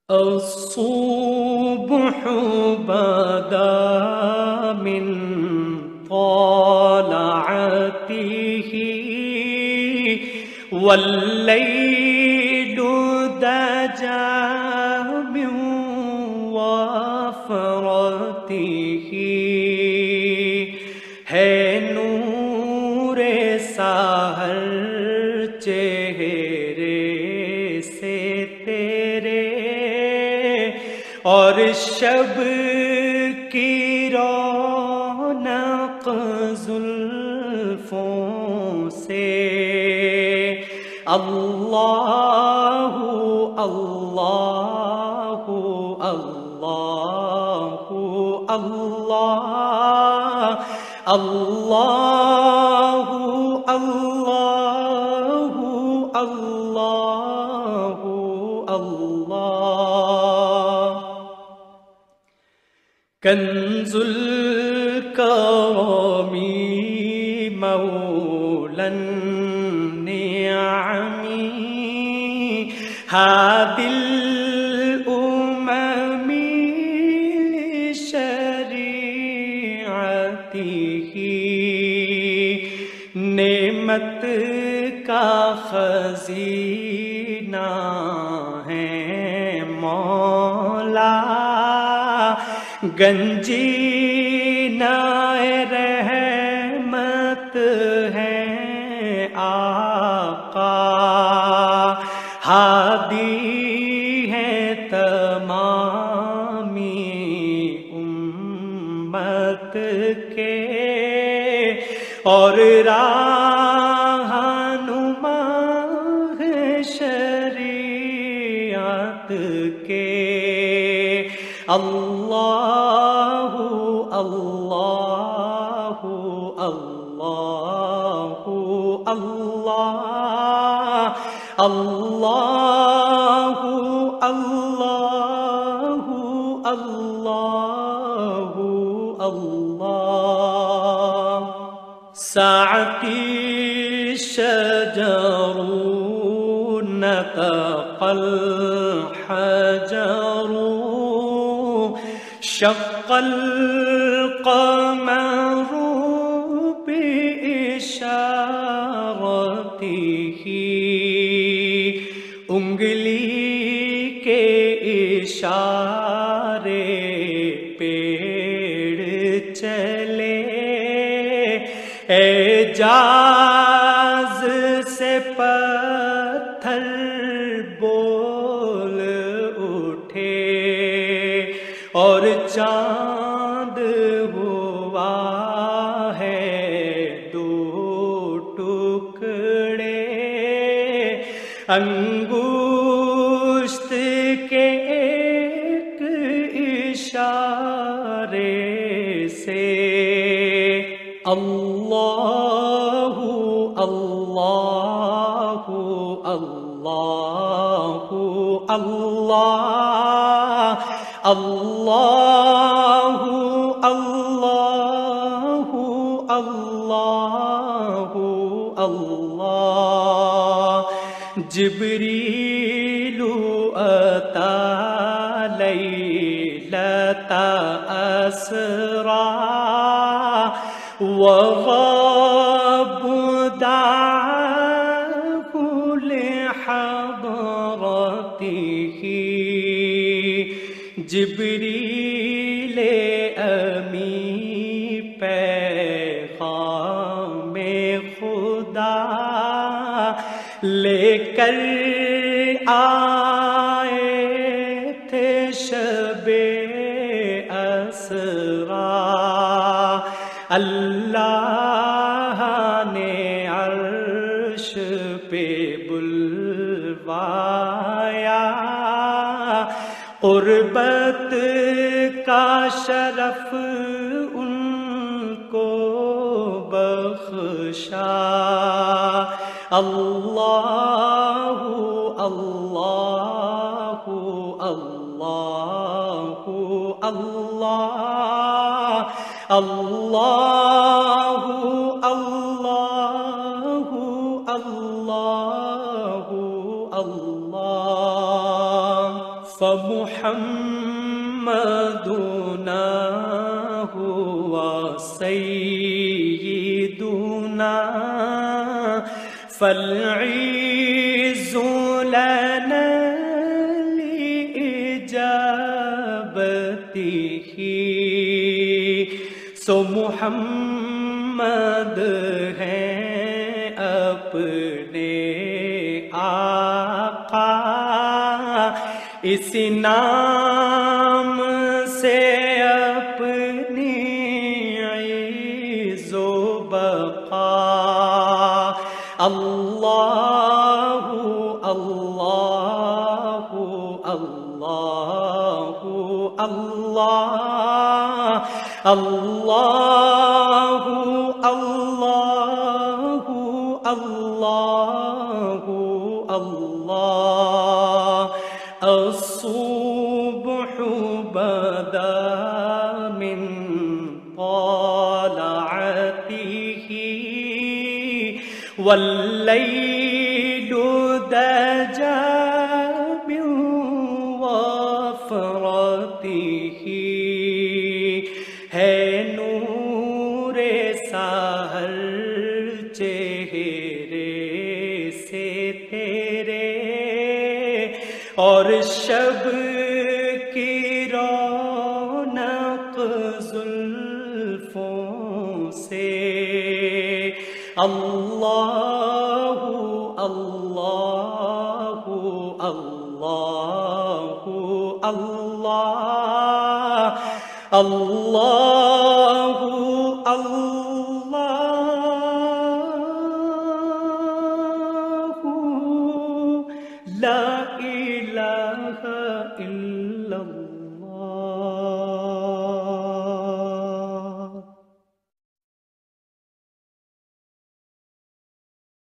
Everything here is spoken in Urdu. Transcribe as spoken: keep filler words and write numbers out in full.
الصبح بدا من طلعته والليل دجى من وفرته ہے نور سحر چہرے سے تیرے اور شب کی رونق زلفوں سے اللہ اللہ اللہ اللہ اللہ اللہ اللہ اللہ کنز الکرم مولا النعم هادي الأمم لشريعته نعمت کا خزینہ ہے مولا گنجینہ رحمت ہے آقا ہادی ہے تمامی امت کے اور رہنما ہے شریعت کے اللہ اللہ اللہ اللہ اللہ اللہ اللہ اللہ ساعتی شجر نطق الحجر شق القمر بإشارته انگلی کے اشارے پیڑ چلے اعجاز سے پتھر بول اٹھے اور چاند ہوا ہے دو ٹکڑے انگشت کے ایک اشارے سے اللہ اللہ اللہ اللہ اللہ اللہ اللہ اللہ جبریل اتا لیلۃ اسرا وغاب دعاه لحضرته جبریل امی پیغام خدا لے کر آئے تھے شب اسرا اللہ نے عرش پہ بلوایا قربت کا شرف ان کو بخشا اللہ اللہ اللہ اللہ اللہ اللہ اللہ اللہ فمحمدنا هو سيدنا فالعز لنا لإجابته سو محمد ہیں اپنے آقا اس نام سے اپنی عز و بقا اللہ اللہ اللہ اللہ اللہ اللہ اللہ اللہ الصبح بدا من طلعته والليل دجى من وفرته ہے نور سحر چہرے سے تیرے اور شب کی رونق زلفوں سے اللہ اللہ اللہ اللہ اللہ اللہ لا الہ الا